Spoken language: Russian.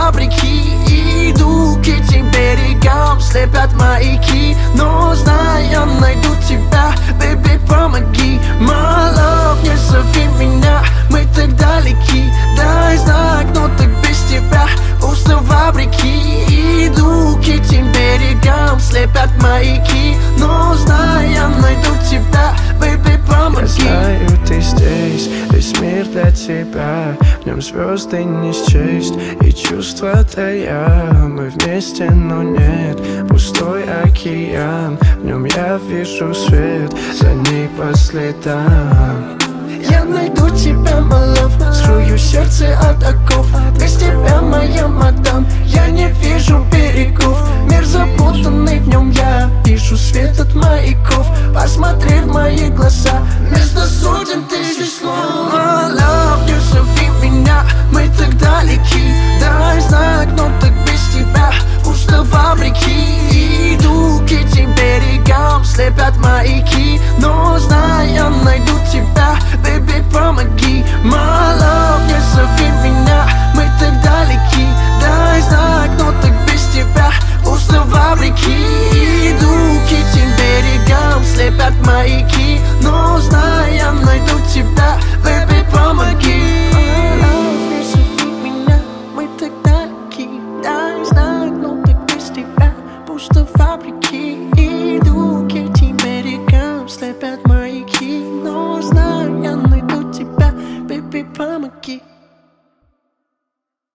фабрики. Иду к этим берегам, слепят маяки. Но знай, я найду тебя, baby, помоги. My love, не зови меня, мы так далеки. Дай знак, но так без тебя пусто фабрики. Иду к этим берегам, слепят маяки. Но знай, я найду тебя, baby, помоги. Я знаю, ты здесь, весь мир для тебя. В нем звезды не счесть, и чувства тая. Мы вместе, но нет, пустой океан. В нем я вижу свет, за ней по следам. Я найду тебя, my love, скрою сердце от оков. Без тебя, моя мадам, я не вижу берегов. Мир запутанный, в нем я вижу свет от маяков. Посмотри в мои глаза, вместо сотен тысяч слов. My love, не зови меня, мы так далеки. Дай знак, но так без тебя пусто фабрики. Иду к этим берегам, слепят маяки. Но знай, я найду тебя, baby, помоги. My love, не зови меня, мы так далеки. Дай знак, но так без тебя пусто фабрики. Иду к этим берегам, слепят маяки. Но знай, я найду тебя, baby, помоги. My love, не зови меня, мы так далеки. Дай знак, но так без тебя пусто фабрики. Иду к этим берегам, слепят маяки.